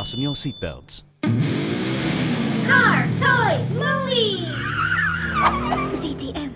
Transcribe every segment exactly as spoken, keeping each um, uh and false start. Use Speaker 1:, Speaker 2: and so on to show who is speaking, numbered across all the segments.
Speaker 1: fasten your seatbelts.
Speaker 2: Cars, toys, movies!
Speaker 3: C T M.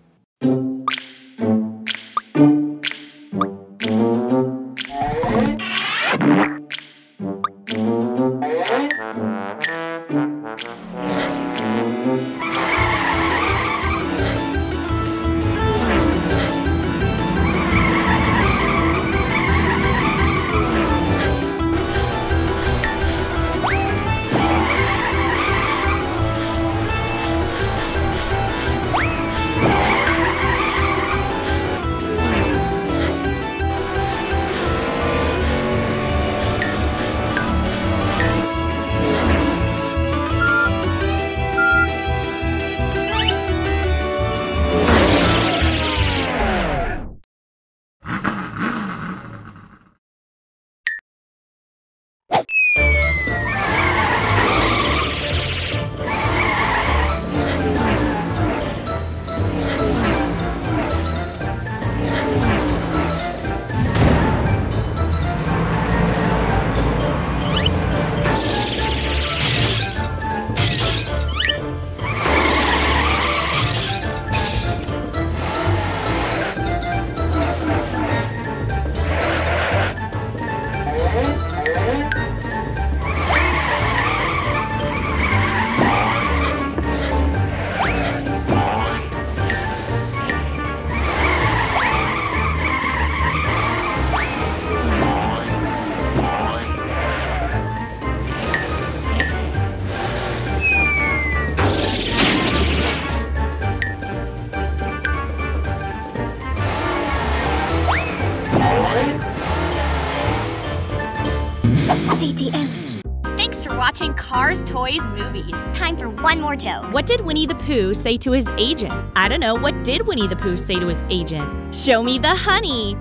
Speaker 3: C T M.
Speaker 4: Thanks for watching Cars, Toys, Movies.
Speaker 2: Time for one more joke.
Speaker 5: What did Winnie the Pooh say to his agent? I don't know. What did Winnie the Pooh say to his agent? Show me the honey.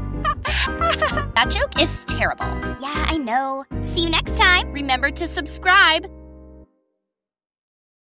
Speaker 4: That joke is terrible.
Speaker 2: Yeah, I know. See you next time.
Speaker 4: Remember to subscribe.